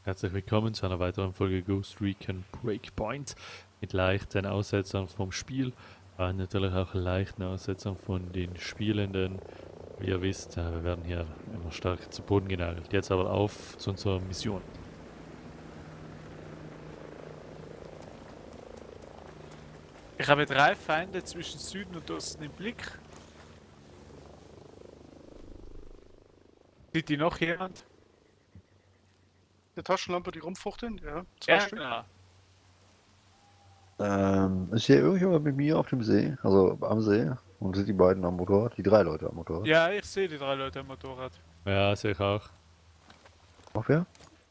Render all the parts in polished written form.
Herzlich willkommen zu einer weiteren Folge Ghost Recon Breakpoint mit leichten Aussetzern vom Spiel, natürlich auch leichten Aussetzern von den Spielenden. Wie ihr wisst, wir werden hier immer stark zu Boden genagelt. Jetzt aber auf zu unserer Mission. Ich habe 3 Feinde zwischen Süden und Osten im Blick. Sieht die noch jemand? Der Taschenlampe, die rumfuchteln? Ja, zwei Ja, Stück. genau. Ist hier irgendjemand mit mir auf dem See? Also am See? Und sind die beiden am Motorrad? Die 3 Leute am Motorrad? Ja, ich sehe die 3 Leute am Motorrad. Ja, sehe ich auch. Noch wer?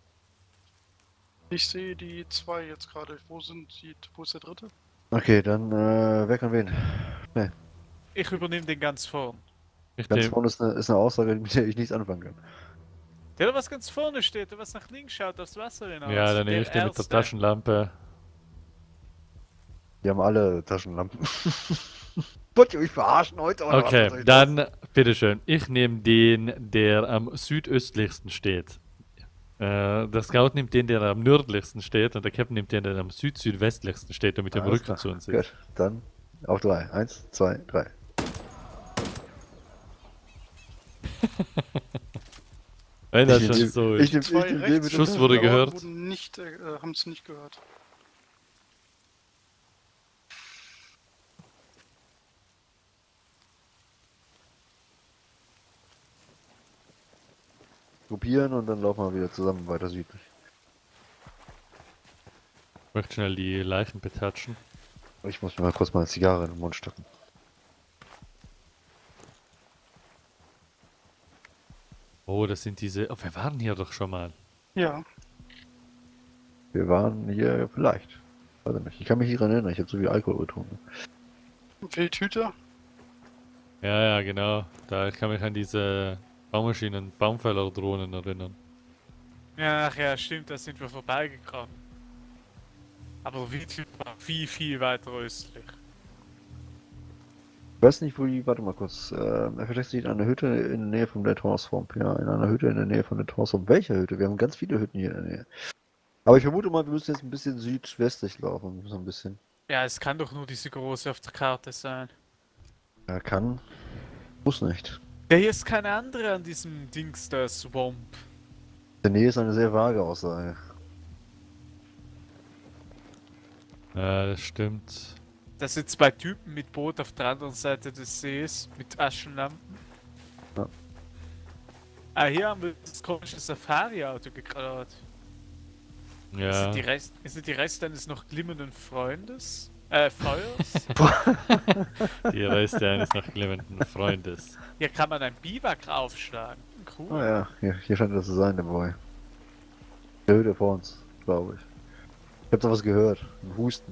Ich sehe die zwei jetzt gerade. Wo ist der dritte? Okay, dann wer kann wen? Ich übernehme den ganz vorn. Ich Ganz nehm, vorne ist eine Aussage, mit der ich nichts anfangen kann. Der, was ganz vorne steht, der was nach links schaut, aufs Wasser hinaus. ja, dann nehme ich den mit der Erste. Taschenlampe. Die haben alle Taschenlampen. Wollt ihr mich verarschen heute? Oder was Okay, soll ich dann bitteschön. Ich nehme den, der am südöstlichsten steht. Der Scout nimmt den, der am nördlichsten steht, und der Captain nimmt den, der am südwestlichsten steht und mit dem Alles Rücken klar. zu uns Gut, ist. dann auf 3. 1, 2, 3. Wenn das Ich schon nehm- so Ich ist. nehm Zwei den rechts mit Schuss dem- wurde blauen gehört. Wurden nicht, haben es nicht gehört. Gruppieren und dann laufen wir wieder zusammen weiter südlich. Ich möchte schnell die Leichen betatschen. Ich muss mir mal kurz mal eine Zigarre in den Mund stecken. Oh, das sind diese. Oh, wir waren hier doch schon mal. Ja, Wir waren hier vielleicht. Weiß ich nicht. Ich kann mich nicht dran erinnern, ich habe so viel Alkohol getrunken. Wildhüter. Ja, ja, genau. Da ich kann mich an diese Baumaschinen, Baumfäller-Drohnen erinnern. Ja, ach ja, stimmt, da sind wir vorbeigekommen. Aber Wildhüter war viel, viel weiter östlich. Ich weiß nicht, wo die. Warte mal kurz. Er versteckt sich in einer Hütte in der Nähe von der Torswamp. Ja, in einer Hütte in der Nähe von der Torswamp. Welche Hütte? Wir haben ganz viele Hütten hier in der Nähe. Aber ich vermute mal, wir müssen jetzt ein bisschen südwestlich laufen. So ein bisschen. Ja, es kann doch nur diese große auf der Karte sein. Ja, kann. Muss nicht. Ja, hier ist keine andere an diesem Dings, der Swamp. In der Nähe ist eine sehr vage Aussage. Ja, das stimmt. Da sind 2 Typen mit Boot auf der anderen Seite des Sees mit Taschenlampen. Ja. Ah, hier haben wir das komische Safari-Auto geklaut. Ja. Sind die Reste eines noch glimmenden Freundes? Feuers? Die Reste eines noch glimmenden Freundes. Hier kann man ein Biwak aufschlagen. Cool. Ah ja, hier scheint das zu sein, der Boy. Der Hütte vor uns, glaube ich. Ich hab da was gehört. Ein Husten.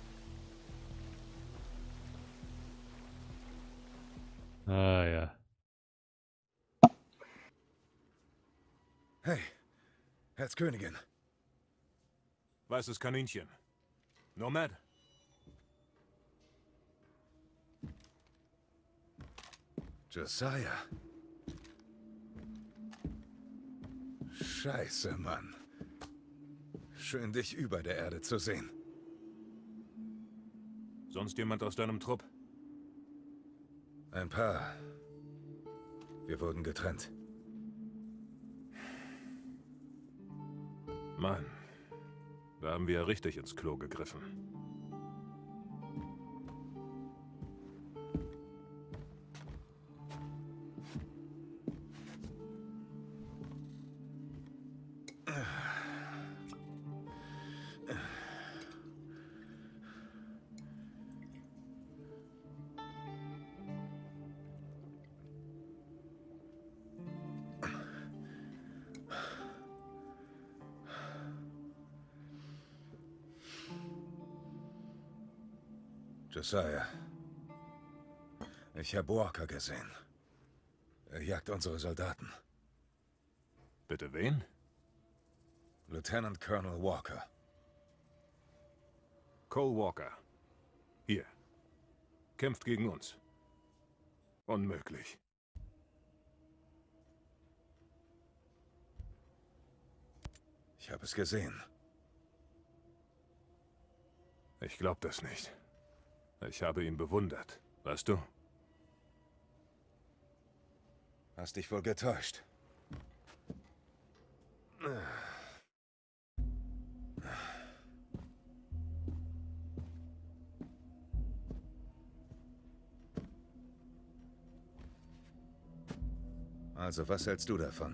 Ah ja. Hey, Herzkönigin. Weißes Kaninchen. Nomad? Josiah. Scheiße, Mann. Schön, dich über der Erde zu sehen. Sonst jemand aus deinem Trupp? Ein paar. Wir wurden getrennt. Mann, da haben wir ja richtig ins Klo gegriffen. Josiah. Ich habe Walker gesehen. Er jagt unsere Soldaten. Bitte wen? Lieutenant Colonel Walker. Cole Walker. Hier. Kämpft gegen uns. Unmöglich. Ich habe es gesehen. Ich glaube das nicht. Ich habe ihn bewundert, weißt du? Hast dich wohl getäuscht. Also, was hältst du davon?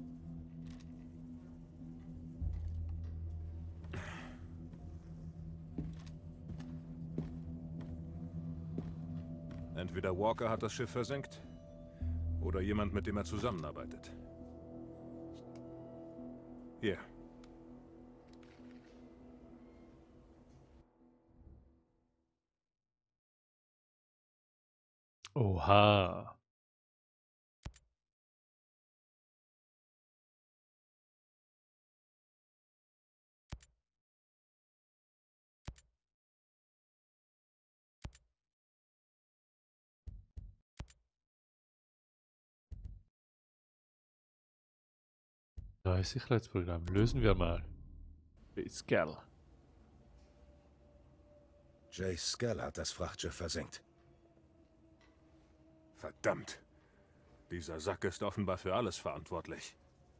Entweder Walker hat das Schiff versenkt, oder jemand, mit dem er zusammenarbeitet. Hier. Oha. Neues Sicherheitsprogramm. Lösen wir mal. Skell. Jay Skell hat das Frachtschiff versenkt. Verdammt. Dieser Sack ist offenbar für alles verantwortlich.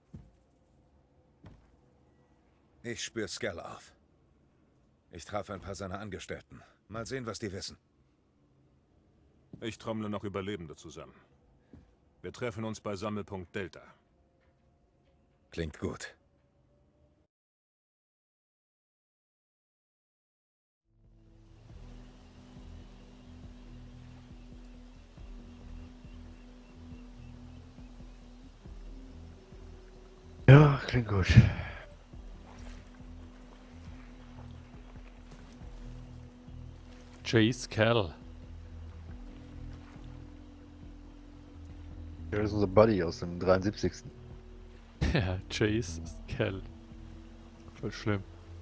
Ich spür Skell auf. Ich traf ein paar seiner Angestellten. Mal sehen, was die wissen. Ich trommle noch Überlebende zusammen. Wir treffen uns bei Sammelpunkt Delta. Klingt gut. Ja, klingt gut. Chase Kell. Ja, das ist unser Buddy aus dem 73. Ja, Chase Kell. Voll schlimm.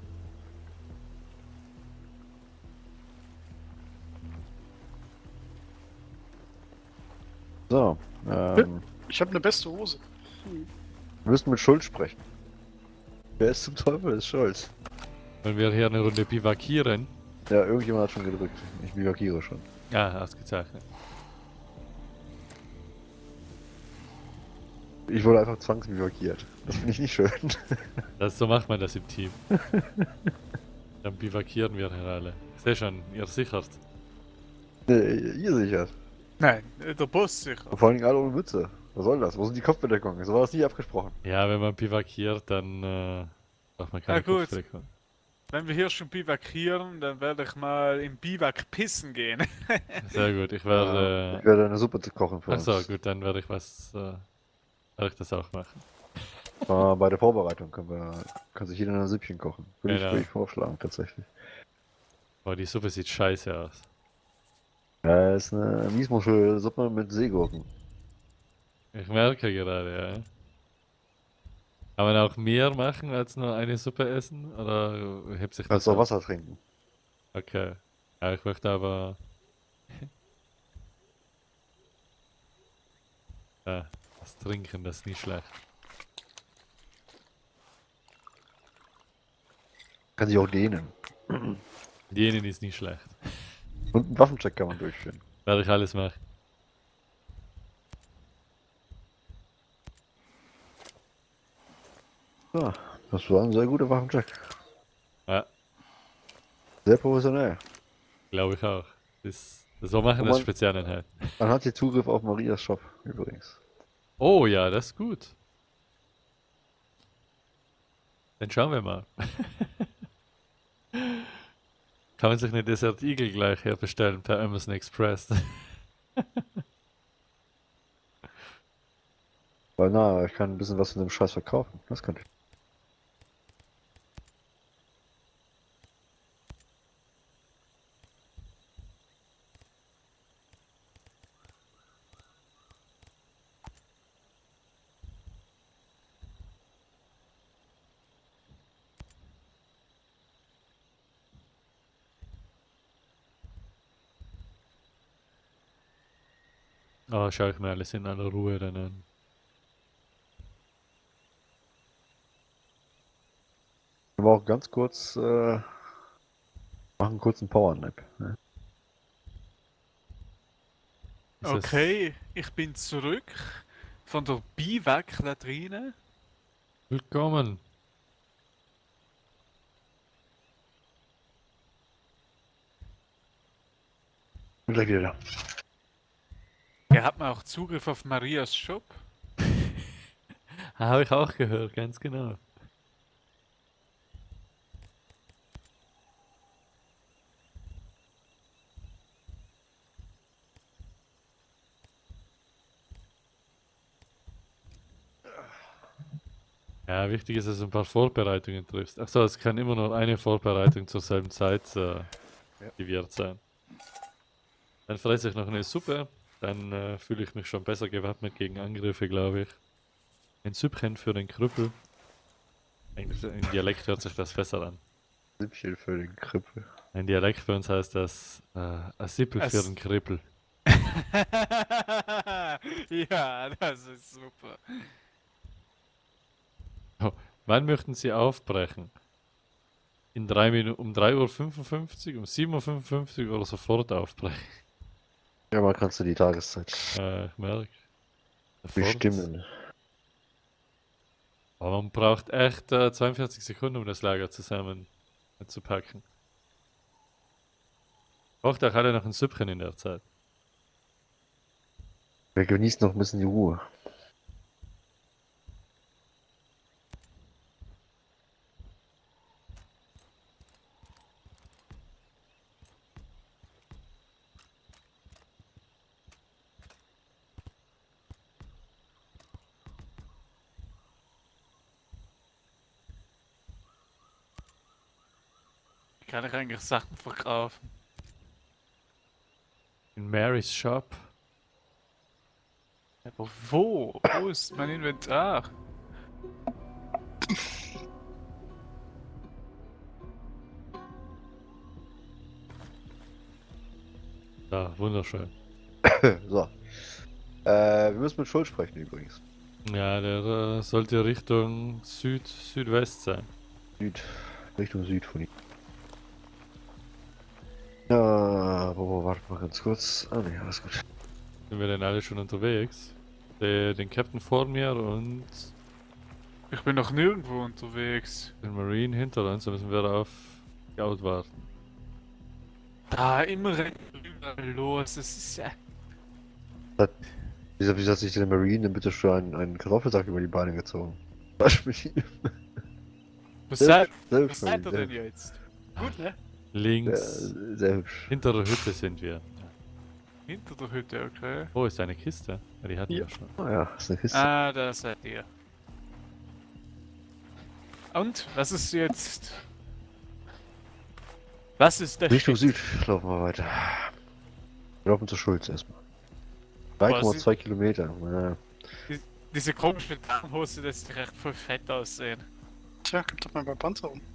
So, Ich habe eine beste Hose. wir müssen mit Schulz sprechen. Wer ist zum Teufel? Ist Schulz. Wollen wir hier eine Runde bivakieren? Ja, irgendjemand hat schon gedrückt. Ich bivakiere schon. Ja, ausgezeichnet. Ich wurde einfach zwangsbivakiert. Das finde ich nicht schön. So macht man das im Team. Dann bivakieren wir hier alle. Ich sehe schon, ihr sichert. Ihr sichert. Nein, der Boss sicher. Und vor allen Dingen alle ohne Mütze. Was soll das? Wo sind die Kopfbedeckungen? So war das nie abgesprochen. Ja, wenn man bivakiert, dann braucht man keine Ja, gut. Kopfbedeckung. Wenn wir hier schon bivakieren, dann werde ich mal im Biwak pissen gehen. Sehr gut, ich Ich werde... werde eine Suppe zu kochen für Achso, uns. gut, dann werde ich werde ich das auch machen. Bei der Vorbereitung kann sich jeder ein Süppchen kochen. Würde Genau. würde ich vorschlagen, tatsächlich. Boah, die Suppe sieht scheiße aus. Ja, ist eine Miesmuschelsuppe mit Seegurken. Ich merke gerade, ja. Kann man auch mehr machen als nur eine Suppe essen? Oder hebt sich Kannst das auch aus? Wasser trinken. Okay. Ja, ich möchte aber... Ja, das Trinken, das ist nicht schlecht. Kann sich auch dehnen. Jenen ist nicht schlecht. Und einen Waffencheck kann man durchführen. Werde ich alles machen. So, das war ein sehr guter Waffencheck. Ja, Sehr professionell. glaube ich auch. So machen Und das man- Spezialeinheiten. Man hat hier Zugriff auf Marias Shop, übrigens. Oh ja, das ist gut. Dann schauen wir mal. Kann man sich eine Desert Eagle gleich herbestellen per Amazon Express? Weil na, ich kann ein bisschen was von dem Scheiß verkaufen. Das könnte ich. Oh, schau ich mir alles in aller Ruhe dann an. Aber auch ganz kurz, machen einen kurzen Powernap. Ne? Ist es- Okay, ich bin zurück von der Biwak-Latrine. Willkommen. Bin gleich wieder da. Er hat mir auch Zugriff auf Marias Shop. Habe ich auch gehört, ganz genau. Ja, wichtig ist, dass du ein paar Vorbereitungen triffst. Achso, es kann immer nur eine Vorbereitung zur selben Zeit aktiviert sein. Dann fresse ich noch eine Suppe, dann fühle ich mich schon besser gewappnet gegen Angriffe, glaube ich. Ein Süppchen für den Krüppel. Eigentlich im Dialekt hört sich das besser an. Süppchen für den Krippel. Ein Dialekt für uns heißt das ein Sippel für Es- den Krippel. Ja, das ist super. Wann möchten Sie aufbrechen? In 3 Minuten, um 3:55 Uhr, um 7:55 Uhr oder sofort aufbrechen? Ja, mal kannst du die Tageszeit Ich merke. bestimmen. Aber man braucht echt 42 Sekunden, um das Lager zusammen zu packen. Braucht auch alle noch ein Süppchen in der Zeit. Wir genießen noch ein bisschen die Ruhe. Wie kann ich eigentlich Sachen verkaufen? In Mary's Shop. Aber wo? Wo ist mein Inventar? Ja, wunderschön. So. Wir müssen mit Schuld sprechen übrigens. Ja, der sollte Richtung Südwest sein. Richtung Süd von ihm. Ja, warte mal ganz kurz. Ah ne, alles gut. Sind wir denn alle schon unterwegs? Den Captain vor mir und Ich bin noch nirgendwo unterwegs. den Marine hinter uns, da müssen wir auf Scout warten. Da immer rennt überall los. Das ist ja. Wieso hat sich der Marine denn bitte schon einen Kartoffelsack über die Beine gezogen? Was mit ihm? Was seid Selbst ihr denn jetzt? Gut, ne? Links, sehr hübsch. hinter der Hütte sind wir. Hinter der Hütte, okay. Oh, ist eine Kiste? Ja, die hatten wir schon. Ah ja, ist eine Kiste. Ah, da seid ihr. Und? Was ist jetzt? Was ist der Richtung Shit? Süd laufen wir weiter. Wir laufen zur Schulz erstmal. Boah, 3,2 Kilometer. Ja. Diese komische Tarnhose, das sieht recht voll fett aussehen. Tja, gib doch mal bei Panzer um.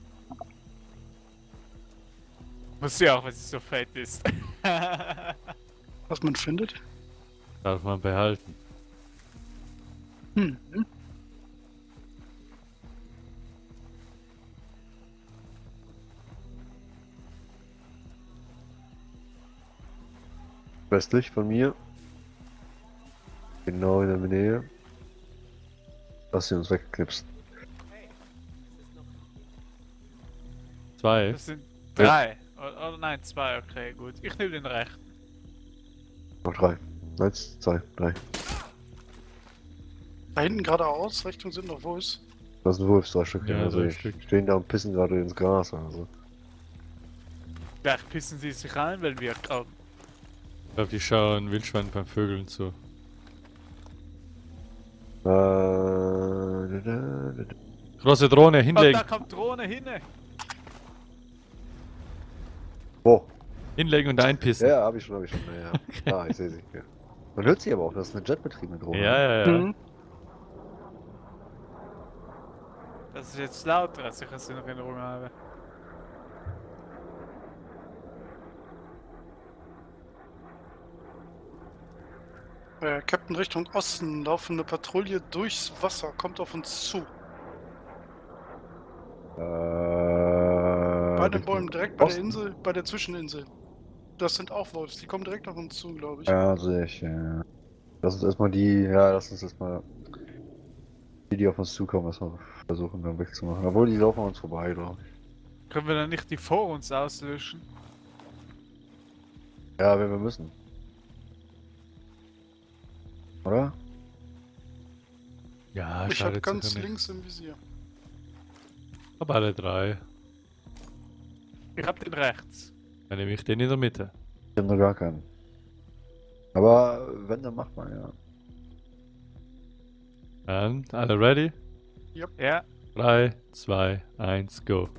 Muss ja auch, weil sie so fett ist. Was man findet. Darf man behalten. Hm. Westlich von mir. Genau in der Nähe. Lass sie uns wegknipsen. 2. Das sind 3. Oder nein, 2, okay, gut. Ich nehme den rechten. Noch 3. 1, 2, 3. Da hinten geradeaus, Richtung Süden noch wo ist? Das sind Wolfsdreistücke. Ja, also drei ich Stück. stehen da und pissen gerade ins Gras. Also. Vielleicht pissen sie sich rein, weil wir kommen. Ich glaube, die schauen Wildschwein beim Vögeln zu. Große Drohne, Und hinlegen. da kommt Drohne hin. Wo? Hinlegen und einpissen. Ja, hab ich schon. Ja, ja. Ich sehe sie. Ja. Man hört sie aber auch, das ist eine jetbetriebene Drohne. Ja. Mhm. Das ist jetzt lauter, als ich es in Erinnerung habe. Captain Richtung Osten, laufende Patrouille durchs Wasser, kommt auf uns zu. Bei den Richtung Bäumen, direkt bei der Osten. Insel, bei der Zwischeninsel. Das sind auch Wolves, die kommen direkt auf uns zu, glaube ich. Ja, sehe ich. Ja. Lass uns erstmal die auf uns zukommen, erstmal versuchen, dann wegzumachen. Obwohl, die laufen an uns vorbei, glaube ich. Können wir dann nicht die vor uns auslöschen? Ja, wenn wir müssen. Oder? Ja, Ich schadet habe ganz sicher nicht. links im Visier. Aber alle drei. Ich hab den rechts. Dann nehme ich den in der Mitte. Ich habe noch gar keinen. Aber wenn, dann macht man, ja. Dann, alle ready? Ja, 3, 2, 1, go.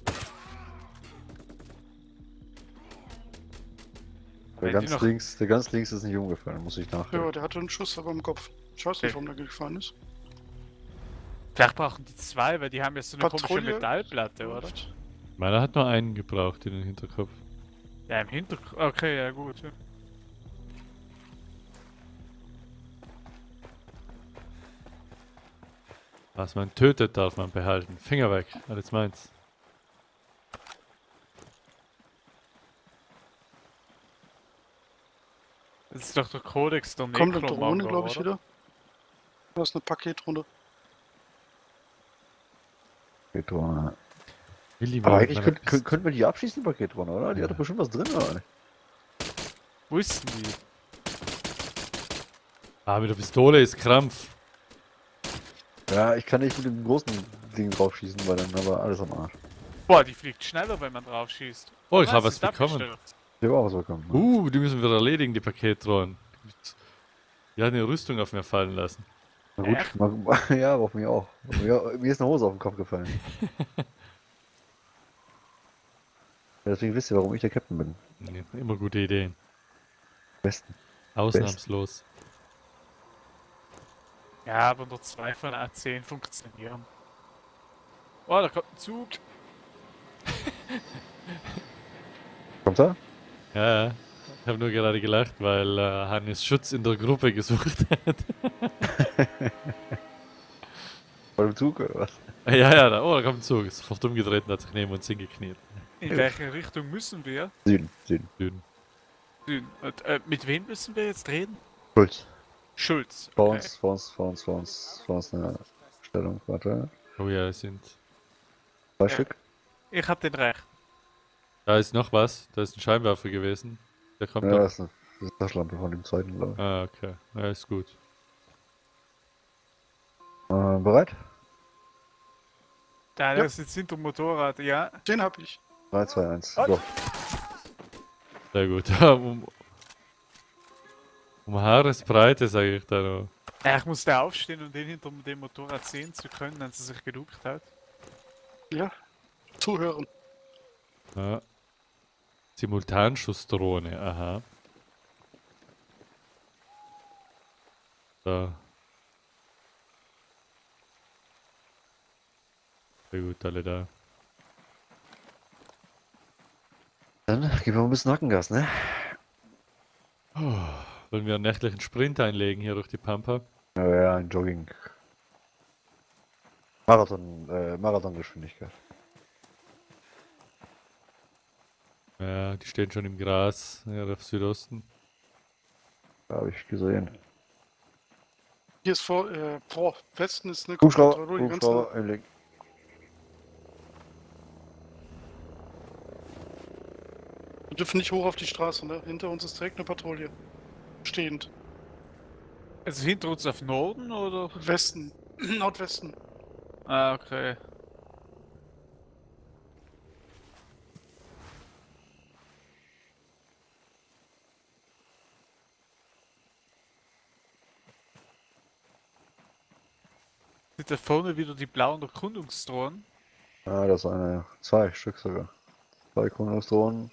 Der Wenn die ganz links ist nicht umgefallen, muss ich nachher. Ja, der hatte einen Schuss aber im Kopf. Ich weiß nicht, warum der gefallen ist. vielleicht brauchen die zwei, weil die haben ja so eine komische Patrouille. Metallplatte, oder? Meiner hat nur einen gebraucht in den Hinterkopf. Ja, im Hintergrund. Okay, ja gut. Ja. Was man tötet, darf man behalten. Finger weg, alles meins. Das ist doch der Kodex der Kommt eine Drohne, Necromonger, glaube ich, oder? wieder. Das ist eine Paketrunde. Paketdrohne. Willi, Aber wo eigentlich meiner Pist- könnten wir die abschießen, die Paketdrohne, oder? Die Ja. hat doch bestimmt was drin, oder nicht? Wo ist denn die? Ah, mit der Pistole ist Krampf. Ja, ich kann nicht mit dem großen Ding drauf schießen, weil dann aber alles am Arsch. Boah, die fliegt schneller, wenn man drauf schießt. Oh, ich habe Was, was bekommen. abgestürzt? Ich habe auch was bekommen. Die müssen wir erledigen, die Paketdrohnen. Die hat eine Rüstung auf mir fallen lassen. Na gut, Echt? ja, aber auf mir auch. Mir ist eine Hose auf den Kopf gefallen. Ja, deswegen wisst ihr, warum ich der Captain bin. Nee, immer gute Ideen. Besten. Ausnahmslos. Ja, aber nur 2 von A10 funktionieren. Oh, da kommt ein Zug. Kommt er? Ja, ja. Ich habe nur gerade gelacht, weil Hannes Schutz in der Gruppe gesucht hat. Vor dem Zug oder was? Ja, da kommt ein Zug. Ist sofort umgedreht und hat sich neben uns hingekniet. In welche Richtung müssen wir? Süden, Süden. Süden. Süden. Und, mit wem müssen wir jetzt reden? Schulz. Schulz. Vor Okay. uns eine Stellung. Warte. Oh ja, es sind. 2 Ja. Stück. Ich hab den recht. Da ist noch was. Da ist ein Scheinwerfer gewesen. Der kommt Ja, doch. das ist eine Taschenlampe von dem zweiten, glaube ich. Ah, okay. Ja, ist gut. Bereit? Da Ja. ist jetzt hinter dem Motorrad, ja. Den hab ich. 3, 2, 1. Halt. Go. Sehr gut. um Haaresbreite, sage ich da noch. Ja, ich musste aufstehen, um den hinter dem Motorrad sehen zu können, wenn sie sich geduckt hat. Ja. Zuhören. Ja. Simultanschussdrohne, aha. Da. Sehr gut, alle da. Dann geben wir ein bisschen Nackengas, ne? Wollen wir einen nächtlichen Sprint einlegen hier durch die Pampa? Ja, ein Jogging. Marathongeschwindigkeit. Ja, die stehen schon im Gras, ja, auf Südosten. Habe ich gesehen. Hier ist vor Westen ist eine Hubschrauber, Patrouille, ganz Hubschrauber, einlegen. Wir dürfen nicht hoch auf die Straße, ne? Hinter uns ist direkt eine Patrouille. Stehend. Also hinter uns auf Norden, oder? Westen. Nordwesten. Ah, okay. Sind da vorne wieder die blauen Erkundungsdrohnen? Ah, das ist eine. 2 Stück sogar. 2 Kronungsdrohnen.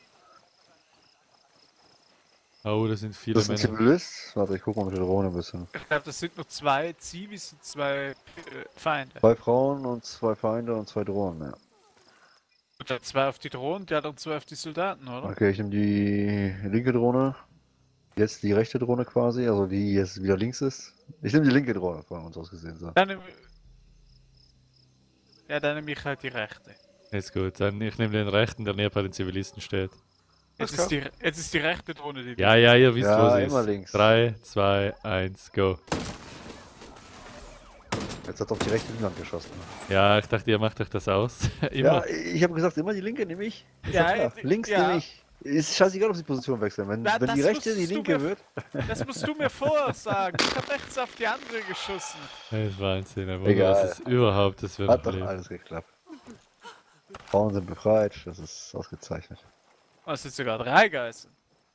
Oh, das sind viele Das ist ein Männer. Zivilist. Warte, ich guck mal mit der Drohne ein bisschen. Ich glaube, das sind nur 2 Zivis und 2 Feinde. 2 Frauen und 2 Feinde und 2 Drohnen, ja. Und dann 2 auf die Drohnen, die anderen 2 auf die Soldaten, oder? Okay, ich nehme die linke Drohne. Jetzt die rechte Drohne quasi, also die jetzt wieder links ist. Ich nehme die linke Drohne von uns aus gesehen. So. Dann nehme ich halt die rechte. Ist gut, dann ich nehme den rechten, der näher bei den Zivilisten steht. Jetzt Alles ist die rechte Drohne, die Ja, ja, ihr wisst, Ja, wo sie immer ist. links. 3, 2, 1, go. Jetzt hat auf die rechte Inland geschossen. Ja, ich dachte, ihr macht euch das aus. Immer. Ja, ich habe gesagt, immer die linke nehme ich. Ist Ja, ja, klar. Links ja. nehme ich. Ist scheißegal, ob sie die Position wechseln. Wenn, Na, wenn die das rechte die musstest du linke mir- wird. Das musst du mir vorsagen. Ich hab rechts auf die andere geschossen. Das ist Wahnsinn, aber Egal. das ist überhaupt, das wird Hat noch doch leben. alles geklappt. Frauen sind befreit, das ist ausgezeichnet. Oh, es sind sogar 3 Geiseln.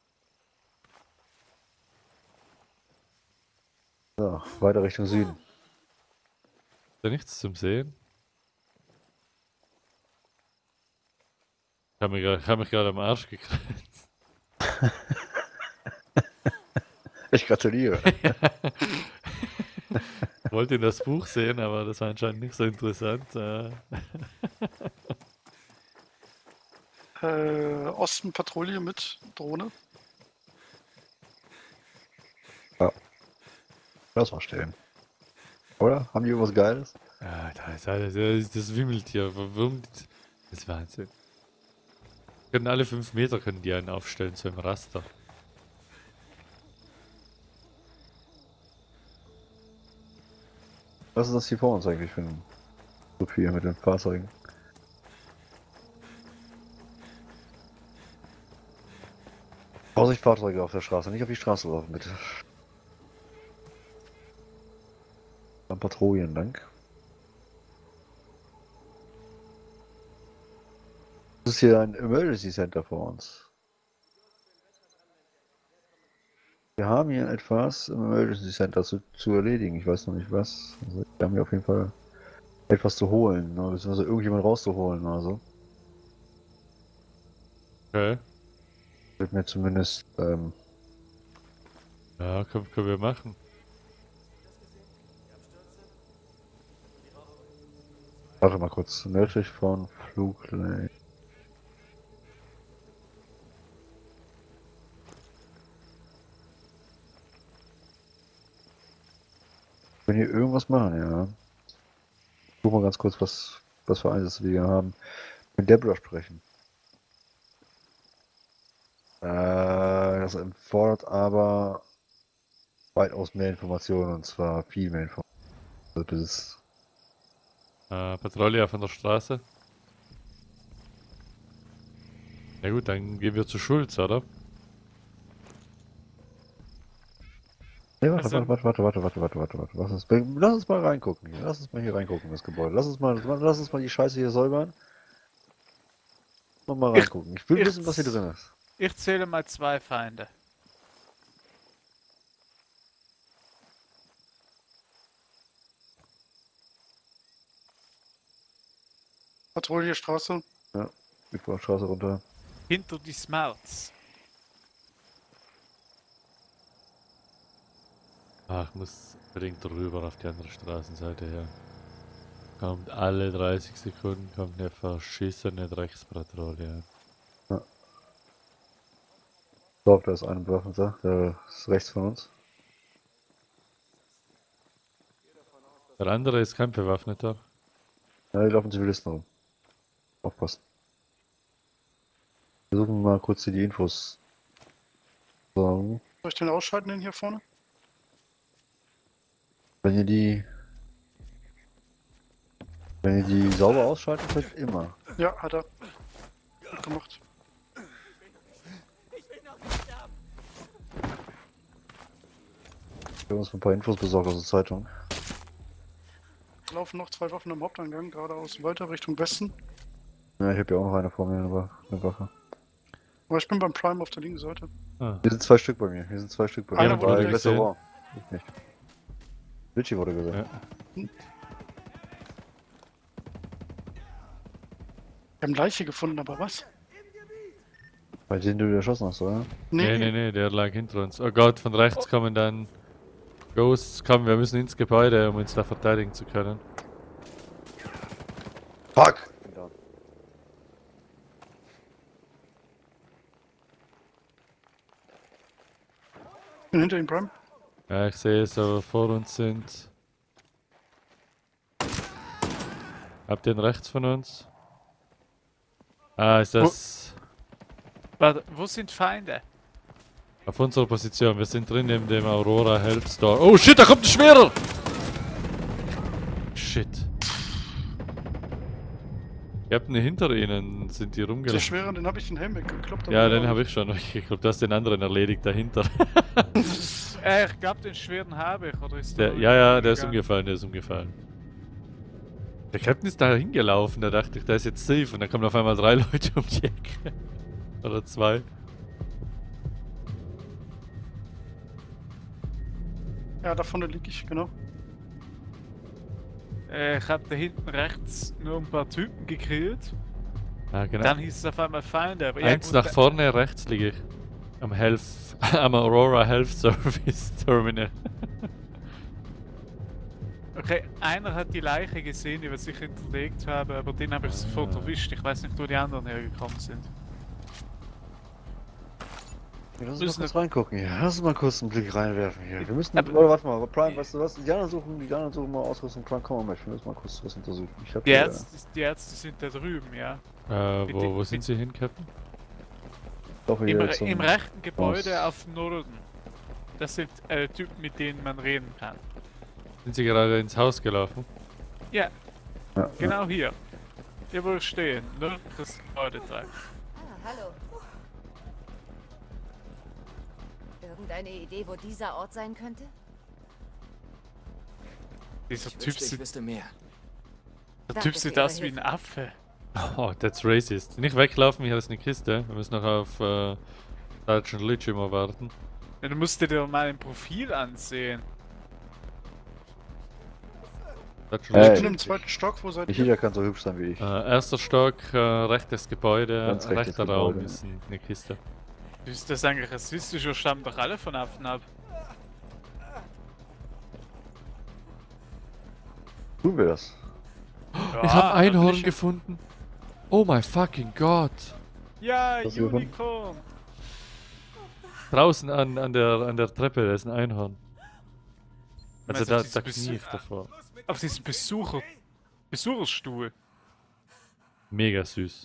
So, weiter Richtung Süden. Ist da nichts zum Sehen? Ich hab mich gerade am Arsch gekratzt. Ich gratuliere. Wollte in das Buch sehen, aber das war anscheinend nicht so interessant. Osten Patrouille mit Drohne. Lass mal stehen. Oder? Haben die irgendwas Geiles? Ja, da ist alles, das wimmelt hier. Warum? Das ist Wahnsinn. Können alle 5 Meter können die einen aufstellen, so im Raster. Was ist das hier vor uns eigentlich für ein Grupp hier mit den Fahrzeugen? Vorsicht, Fahrzeuge auf der Straße, nicht auf die Straße laufen, bitte. Dann Patrouillen lang. Das ist hier ein Emergency Center vor uns. Wir haben hier etwas im Emergency Center zu erledigen. Ich weiß noch nicht was. Also, wir haben hier auf jeden Fall etwas zu holen, ne? Beziehungsweise irgendjemand rauszuholen. Also Okay. wird mir zumindest Ja, können wir machen. warte mal kurz. Nördlich von Fluglane. Wenn hier irgendwas machen, ja. Guck mal ganz kurz, was für Einsätze wir hier haben. Mit Deborah sprechen. Das erfordert aber weitaus mehr Informationen, und zwar viel mehr Informationen. Also das ist Patrouille von der Straße. Na gut, dann gehen wir zu Schulz, oder? Nee, Also- warte. Lass uns mal reingucken hier. Lass uns mal hier reingucken in das Gebäude. Lass uns mal die Scheiße hier säubern. Und mal reingucken. Ich will ich- wissen, was hier drin ist. Ich zähle mal 2 Feinde. Patrouille Straße. Ich brauche Straße runter. Hinter die Smarts. Ach, ich muss unbedingt drüber auf die andere Straßenseite her. Kommt alle 30 Sekunden kommt eine verschissene Dreckspatrouille. So, da ist ein Bewaffneter. Der ist rechts von uns. Der andere ist kein Bewaffneter. Ja, hier laufen Zivilisten rum. Aufpassen. Versuchen wir mal kurz hier die Infos zu sagen. Soll ich den ausschalten, den hier vorne? Wenn ihr die sauber ausschalten könnt, immer. Ja, hat er. Gut gemacht. Wir haben uns ein paar Infos besorgt aus der Zeitung. Da laufen noch 2 Waffen am Haupteingang, geradeaus weiter Richtung Westen. Ja, ich habe ja auch noch eine vor mir, eine Waffe. Aber ich bin beim Prime auf der linken Seite. Ah, Hier sind 2 Stück bei mir. Einer wurde Bei gesehen. Restaurant. Ich nicht. Richie wurde gesehen. Ja. Wir haben Leiche gefunden, aber was? Bei denen du erschossen hast, oder? nee, der lag hinter uns. Oh Gott, von rechts kommen dann Ghosts. Komm, wir müssen ins Gebäude, um uns da verteidigen zu können. Fuck! Ich bin hinter ihm, Prime. Ja, ich sehe es, aber vor uns sind. Habt ihr den rechts von uns? Ah, ist das Warte, wo sind Feinde? auf unserer Position? Wir sind drin in dem Aurora Health Store. Oh shit, da kommt ein Schwerer! Shit. Ihr habt eine hinter ihnen, sind die Der rumgelaufen. Schwere, den habe ich den Helm weggekloppt. aber Ja, der den auch habe nicht. ich schon. Ich glaube, du hast den anderen erledigt dahinter. Ich glaube, den schweren habe ich, oder ist Der, ja, der ist umgefallen, der ist umgefallen. Der Captain ist da hingelaufen, da dachte ich, der ist jetzt safe. Und dann kommen auf einmal 3 Leute um die Ecke. Oder 2. Ja, da vorne lieg ich, genau. Ich habe da hinten rechts nur ein paar Typen gekillt. Ja, genau. Dann hieß es auf einmal Feinde. Aber ja, Eins gut, nach vorne, rechts liege ich. Am Health, am Aurora Health Service Terminal. Okay, einer hat die Leiche gesehen, die wir sich hinterlegt haben, aber den habe ich sofort erwischt. Ich weiß nicht, wo die anderen hergekommen sind. Ja, lass uns Müssen mal kurz reingucken hier. Lass uns mal kurz einen Blick reinwerfen hier. Wir müssen. Aber- Oder warte mal, Prime, weißt du was? Die anderen suchen mal Ausrüstung. Prime, komm mal mit. Wir müssen mal kurz was untersuchen. Ich hab Die hier. Ärzte sind da drüben, ja. Wo sind sie hin, Captain? Doch Im, hier re- zum- im rechten Gebäude aus- auf Norden. Das sind Typen, mit denen man reden kann. Sind sie gerade ins Haus gelaufen? Ja, Ja, genau hier. Hier wo ich stehen, nur das Gebäudeteil. Ah, hallo. Irgendeine Idee, wo dieser Ort sein könnte? Dieser Ich Typ wünschte, ich sieht, wüsste mehr. der Danke Typ für sieht Ihre aus wie ein Hilfe. Affe. Oh, that's racist. Nicht weglaufen, hier ist eine Kiste. Wir müssen noch auf Sergeant Litch immer warten. Ja, du musst dir mal ein Profil ansehen. Sergeant Hey. Ich Litch. bin im zweiten Stock, wo seid Nicht ihr? jeder kann so hübsch sein wie ich. Erster Stock, rechtes Gebäude, Ganz rechtes rechter Raum Gebäude. ist eine Kiste. Ist das eigentlich rassistisch oder stammen doch alle von Affen ab? Tun wir das? Ich habe Einhorn natürlich. gefunden. Oh my fucking God. Ja, Hast du gefunden? Unicorn. Draußen an der Treppe, da ist ein Einhorn. Also Meinst du, da, auf da dieses knie ich davor. Auf diesem Besucherstuhl. Mega süß.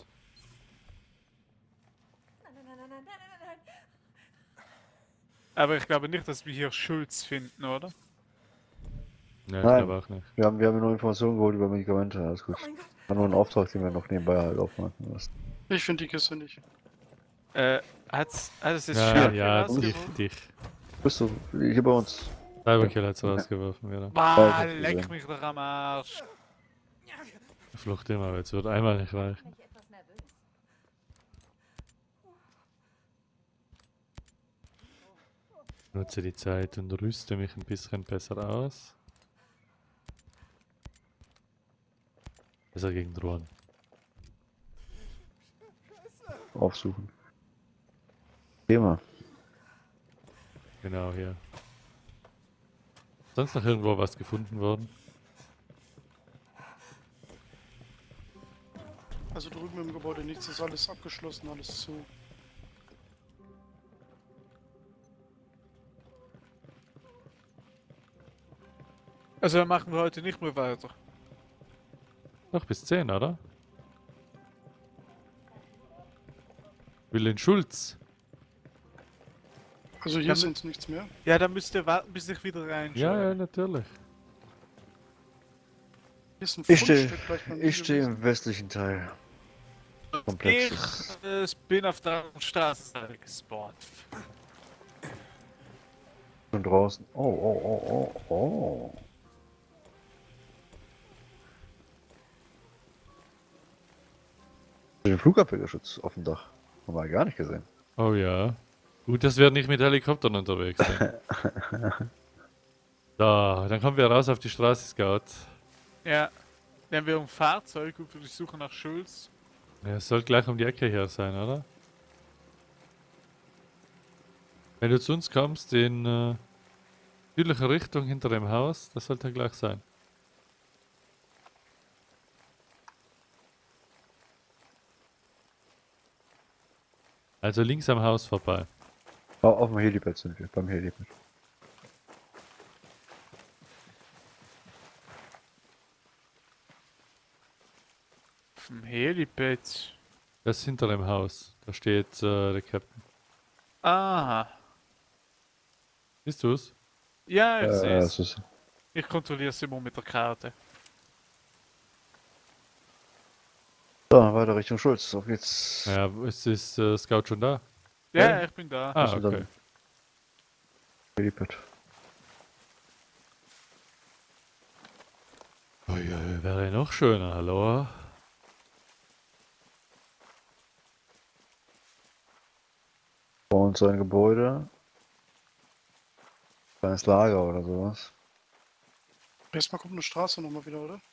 Aber ich glaube nicht, dass wir hier Schulz finden, oder? Ja, ich Nein. glaube auch nicht. Wir haben nur Informationen geholt über Medikamente. Alles gut. War nur ein Auftrag, den wir noch nebenbei halt aufmachen müssen. Ich finde die Kiste nicht. Hat's jetzt Ja, Schwertchen ja, rausgeworfen? dich. Bist du hier bei uns? Cyberkill hat's rausgeworfen, genau. Bah, Ja, ich hab's leck gesehen. mich doch am Arsch. Flucht immer, aber es wird einmal nicht reichen. Bin ich etwas nervös? Nutze die Zeit und rüste mich ein bisschen besser aus. Besser gegen Drohnen. Aufsuchen. Thema. Genau, hier. Sonst noch irgendwo was gefunden worden? Also drüben im Gebäude nichts, ist alles abgeschlossen, alles zu. Also dann machen wir heute nicht mehr weiter. Noch bis 10, oder? Willen Schulz. Also hier Ja, sind nichts mehr. Ja, dann müsst ihr warten, bis ich wieder reinschaue. Ja, natürlich. Hier ist ein Ich stehe Fundstück gleich beim ich steh Video im westlichen Teil. Ich Komplexes. bin auf der anderen Straßenseite gespawnt. Schon draußen. Oh. Den Flugabwehrgeschütz auf dem Dach. Haben wir gar nicht gesehen. Oh ja. Gut, dass wir nicht mit Helikoptern unterwegs sind. Da, dann kommen wir raus auf die Straße, Scout. Ja. Wenn wir um Fahrzeug und für die Suche nach Schulz. Ja, es soll gleich um die Ecke hier sein, oder? Wenn du zu uns kommst, in südliche Richtung hinter dem Haus, das sollte gleich sein. Also links am Haus vorbei. Auf dem Helipad sind wir, beim Helipad. Vom Helipad. Das ist hinter dem Haus. Da steht der Captain. Ah. Siehst du es? Ja, ich sehe es es. ist Ich kontrolliere es immer mit der Karte. so, weiter Richtung Schulz. Auf geht's. Ja, ist Scout schon da? Ja, ich bin da. Ah, Müssen dann- okay. Helipad. Uiui, wäre noch schöner, hallo? Vor uns ein Gebäude. Kleines Lager oder sowas. Erstmal kommt eine Straße nochmal wieder, oder?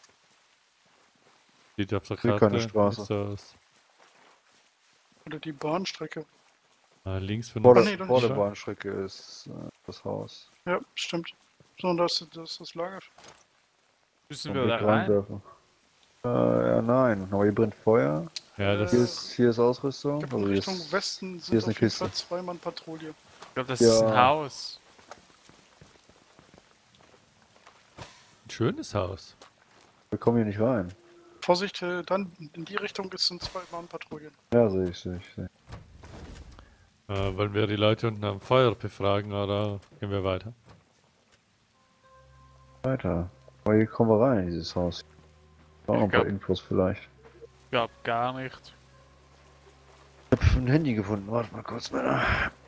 Sieht auf der Hier Karte keine Straße. nicht so aus. Oder die Bahnstrecke. Links von Vor Oh, uns. nee, doch der nicht. Bahnstrecke ist das Haus. Ja, stimmt. So, und das ist das Lager. Müssen Vom wir da Blick rein? reinwerfen. Ja, nein. Aber hier brennt Feuer. Ja, das Hier ist Ausrüstung. Ich Also glaube, in hier Richtung ist, Westen hier sind ist auf eine jeden Kiste. Fall 2-Mann-Patrouille. Ich glaube, das Ja. ist ein Haus. ein schönes Haus. wir kommen hier nicht rein. Vorsicht, dann in die Richtung sind 2-Mann-Patrouillen. Ja, sehe ich, sehe ich. Sehe ich. Wollen wir die Leute unten am Feuer befragen oder gehen wir weiter? Weiter. Aber hier kommen wir rein in dieses Haus. Auch noch ein paar glaub- Infos vielleicht. Ich glaube gar nicht. Ich hab ein Handy gefunden. Warte mal kurz, Männer.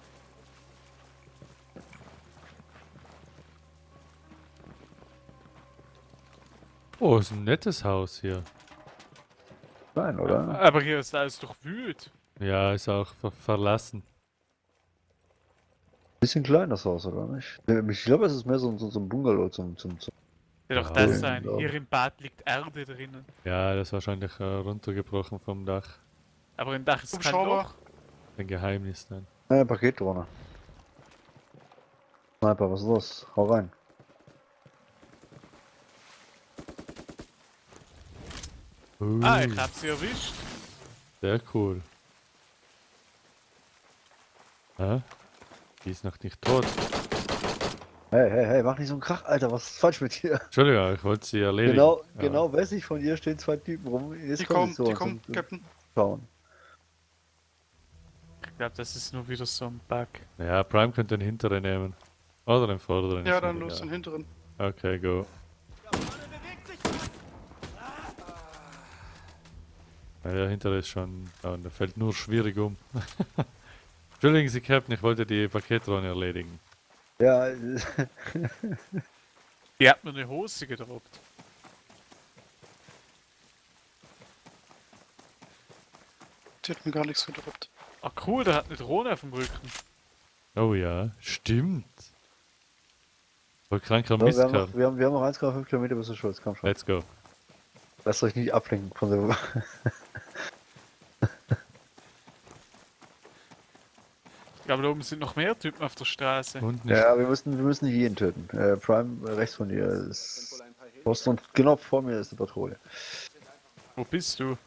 Oh, ist ein nettes Haus hier. Nein, oder? Aber hier ist alles durchwühlt. Ja, ist auch verlassen. Bisschen klein das Haus, oder nicht? Ich glaube, es ist mehr so ein Bungalow zum. Wird doch Ja, das sein. ja. Hier im Bad liegt Erde drinnen. Ja, das ist wahrscheinlich runtergebrochen vom Dach. Aber im Dach ist kein Hubschrauber. Loch. Ein Geheimnis dann. Paketdrohne. Sniper, was ist los? Hau rein. Ah, ich hab sie erwischt. Sehr cool. Hä? Die ist noch nicht tot. Hey, mach nicht so einen Krach, Alter, was ist falsch mit dir? Entschuldigung, ich wollte sie erledigen. Genau westlich von dir stehen zwei Typen rum. Jetzt Die kommen kommen, sie die kommen, zum Captain. Schauen. Ich glaube, das ist nur wieder so ein Bug. Ja, Prime könnte den hinteren nehmen. Oder den vorderen. Ja, ist dann mir los, den egal. hinteren. Okay, go. Ja, der hintere ist schon down. Der fällt nur schwierig um. Entschuldigen Sie, Captain, ich wollte die Paketdrohne erledigen. Ja, Die hat mir eine Hose gedroppt. Die hat mir gar nichts gedroppt. Ah cool, der hat eine Drohne auf dem Rücken. Oh ja, stimmt. Voll kranker wir haben, Mistkerl. noch, wir haben noch 1,5 Kilometer bis zur Schulz. Komm schon. Let's go. Lasst euch nicht ablenken von der. Ich glaube, da oben sind noch mehr Typen auf der Straße. Und nicht. Ja, wir müssen jeden töten. Prime rechts von dir ist. Post und genau vor mir ist eine Patrouille. Wo bist du?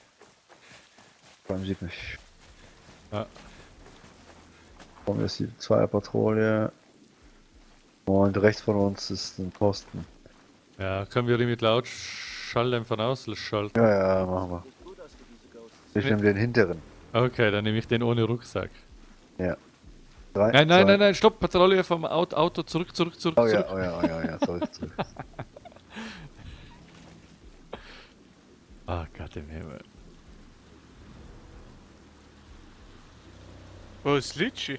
Prime sieht mich. Ja. Vor mir ist die Zweierpatrouille. Und rechts von uns ist ein Posten. Ja, können wir die mit Lautschalldämpfern ausschalten? Ja, machen wir. Ich nehme den hinteren. Okay, dann nehme ich den ohne Rucksack. Ja. Nein, stopp, Patrouille vom Auto, zurück. Oh ja, zurück. Ah, Gott im Himmel. Wo ist Litschi?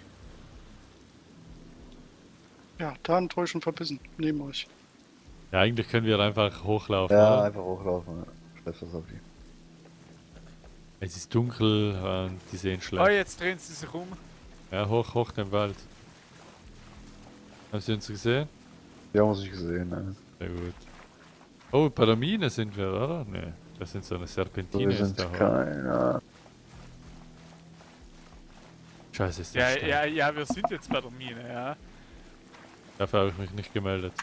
Ja, da ein Täuschen verbissen. Neben euch. Ja, eigentlich können wir einfach hochlaufen. Ja, oder? einfach hochlaufen. Ja. Schreib das auf die. Es ist dunkel und die sehen Oh, schlecht. jetzt drehen sie sich um. Ja, hoch den Wald. Haben Sie uns gesehen? Ja, muss ich gesehen. Ne? Sehr gut. Oh, bei der Mine sind wir, oder? Ne, das sind so eine Serpentine. Wir ist sind da hoch. keiner. Scheiße, ist das steil. Ja, wir sind jetzt bei der Mine, ja. Dafür habe ich mich nicht gemeldet.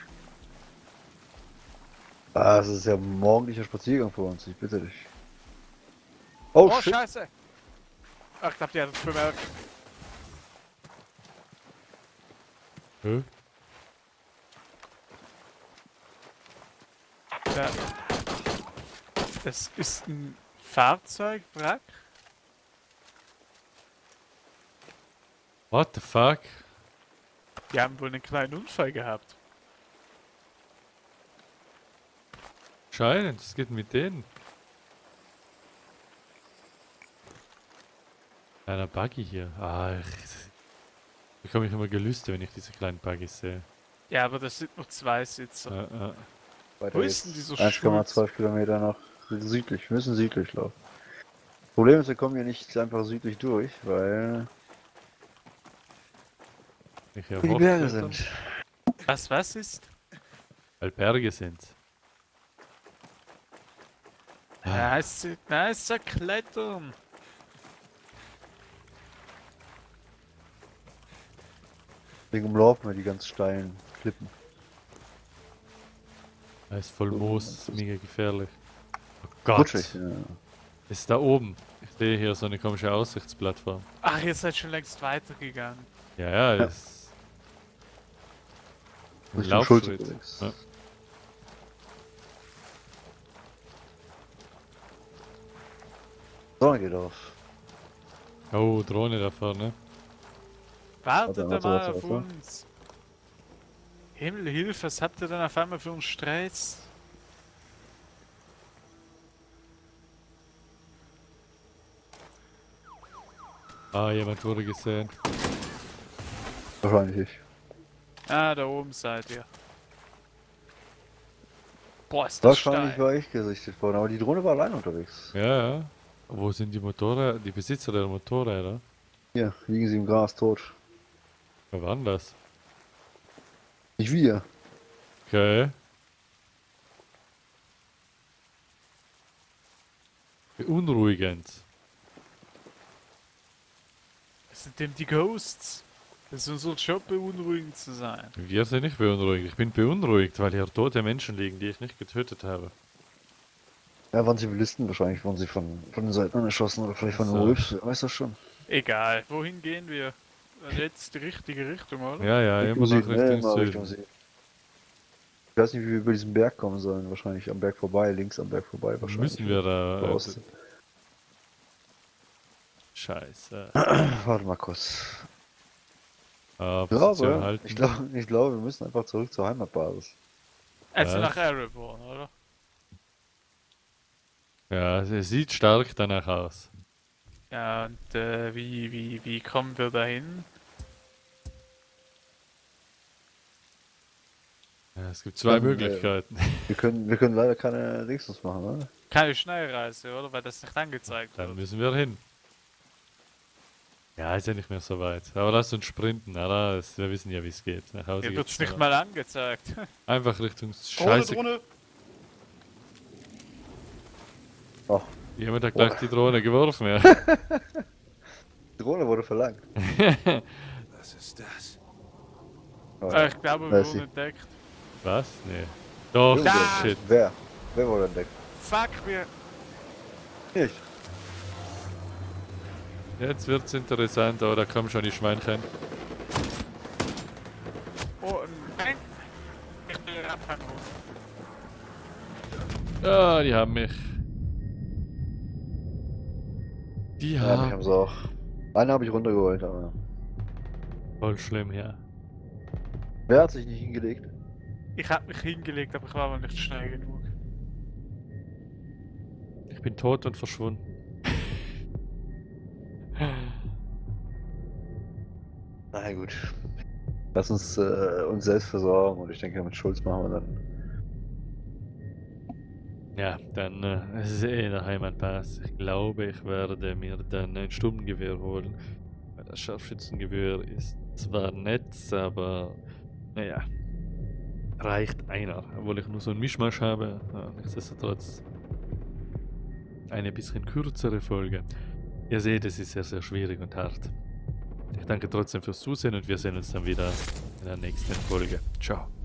Ah, es ist ja ein morgendlicher Spaziergang für uns, ich bitte dich. Oh, shit. Scheiße! Ach, ich glaube, die hat es bemerkt. Hä? Da. Das ist ein Fahrzeugwrack. What the fuck? Die haben wohl einen kleinen Unfall gehabt. Scheinen, was geht denn mit denen? Kleiner Buggy hier. Ah, ich bekomme mich immer Gelüste, wenn ich diese kleinen Buggys sehe. Ja, aber das sind nur 2 Sitzer. Weiter Wo geht's. ist denn dieser 1,2 Kilometer noch südlich. Wir müssen südlich laufen. Problem ist, wir kommen hier nicht einfach südlich durch, weil Ich hier die Berge hochklettern. sind. Was ist? Weil Berge sind. Nice klettern. Deswegen umlaufen wir die ganz steilen Klippen. Da ist voll Moos, ist mega gefährlich. Oh Gott, Rutschig, ja. ist da oben. Ich sehe hier so eine komische Aussichtsplattform. Ach, ihr seid schon längst weitergegangen. Ja, ja, Ja. das ist ein Richtung Schulz Laufschritt. unterwegs. Ja. Sonne geht auf. Oh, Drohne da vorne. Wartet Warte, mal warte, auf warte. uns. Himmel, Hilfe, was habt ihr denn auf einmal für einen Stress? Ah, jemand wurde gesehen. Wahrscheinlich nicht. Ah, da oben seid ihr. Boah, ist das Wahrscheinlich steil. war ich gesichtet worden, aber die Drohne war allein unterwegs. Ja, ja. Wo sind die Motorräder? Die Besitzer der Motorräder? Hier, liegen sie im Gras tot. Wer war denn das? Nicht wir. Okay. Beunruhigend. Das sind eben die Ghosts. Das ist unser Job, beunruhigend zu sein. Wir sind nicht beunruhigt. Ich bin beunruhigt, weil hier tote Menschen liegen, die ich nicht getötet habe. Ja, waren Zivilisten wahrscheinlich, wurden sie von den Seiten erschossen oder vielleicht von den So. Wolves, weißt du schon. Egal, wohin gehen wir? Jetzt die richtige Richtung, oder? Ja, ja, immer noch Süden, Richtung immer Richtung Süden. Süden. Ich weiß nicht, wie wir über diesen Berg kommen sollen. Wahrscheinlich am Berg vorbei, links am Berg vorbei wahrscheinlich. Müssen wir da... Voraus- Scheiße. Warte mal kurz. Position halten. Ich glaube, wir müssen einfach zurück zur Heimatbasis. Also Was? nach Ereborn, oder? Ja, es sieht stark danach aus. Ja, und wie kommen wir dahin? Ja, es gibt zwei Dann, Möglichkeiten. Wir können leider keine Dingsens machen, oder? Keine Schnellreise, oder? Weil das nicht angezeigt Dann wird. müssen wir hin. Ja, ist ja nicht mehr so weit. Aber lass uns sprinten, oder? Wir wissen ja, wie es geht. Nach Hause Hier wird geht's es nicht schneller. mal angezeigt. Einfach Richtung Drohne, Scheiße. Drohne. Oh, Jemand hat gleich die Drohne geworfen, ja. die Drohne wurde verlangt. Was ist das? Oh, Ich glaube, wir Weiß wurden ich. entdeckt. Was? Nee. Doch, Irgendwer. shit. Wer? Wer wurde entdeckt? Fuck, wir... Ich. Jetzt wird's interessant. Oh, da kommen schon die Schweinchen. Oh, nein! Ich will abfangen. Ah, die haben mich. Die Ja, mich haben haben... sie auch. Einen habe ich runtergeholt, aber. Voll schlimm, ja. Wer hat sich nicht hingelegt? Ich hab mich hingelegt, aber ich war wohl nicht schnell genug. Ich bin tot und verschwunden. Na gut. Lass uns uns selbst versorgen und ich denke, mit Schulz machen wir dann. Ja, dann es ist eh der Heimatpass. Ich glaube, ich werde mir dann ein Sturmgewehr holen. Weil das Scharfschützengewehr ist zwar nett, aber naja, reicht einer. Obwohl ich nur so ein Mischmasch habe. Ja, nichtsdestotrotz eine bisschen kürzere Folge. Ihr seht, es ist sehr, sehr schwierig und hart. Ich danke trotzdem fürs Zusehen und wir sehen uns dann wieder in der nächsten Folge. Ciao.